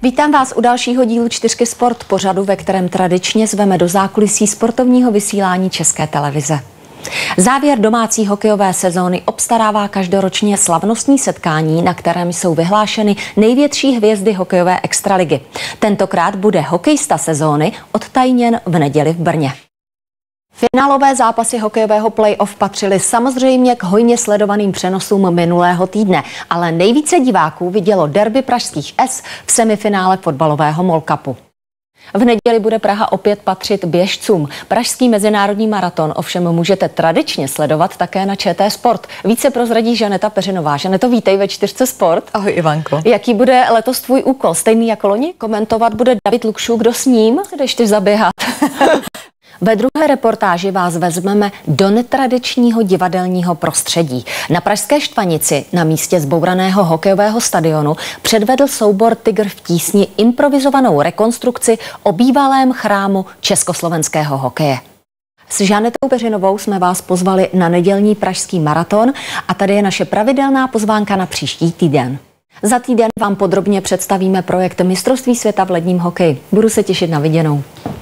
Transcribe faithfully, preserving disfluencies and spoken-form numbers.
Vítám vás u dalšího dílu čtyřky Sport, pořadu, ve kterém tradičně zveme do zákulisí sportovního vysílání České televize. Závěr domácí hokejové sezóny obstarává každoročně slavnostní setkání, na kterém jsou vyhlášeny největší hvězdy hokejové extraligy. Tentokrát bude hokejista sezóny odtajněn v neděli v Brně. Finálové zápasy hokejového play-off patřily samozřejmě k hojně sledovaným přenosům minulého týdne, ale nejvíce diváků vidělo derby pražských S v semifinále fotbalového MOL Cupu. V neděli bude Praha opět patřit běžcům. Pražský mezinárodní maraton ovšem můžete tradičně sledovat také na Č T Sport. Více prozradí Žaneta Peřinová. Žaneto, vítej ve čtyřce Sport. Ahoj, Ivanko. Jaký bude letos tvůj úkol? Stejný jako loni? Komentovat bude David Lukšů. Kdo s ním? Jdeš ty zaběhat. Ve druhé reportáži vás vezmeme do netradičního divadelního prostředí. Na pražské Štvanici, na místě zbouraného hokejového stadionu, předvedl soubor Tygr v tísni improvizovanou rekonstrukci o bývalém chrámu československého hokeje. S Žanetou Peřinovou jsme vás pozvali na nedělní pražský maraton a tady je naše pravidelná pozvánka na příští týden. Za týden vám podrobně představíme projekt Mistrovství světa v ledním hokeji. Budu se těšit na viděnou.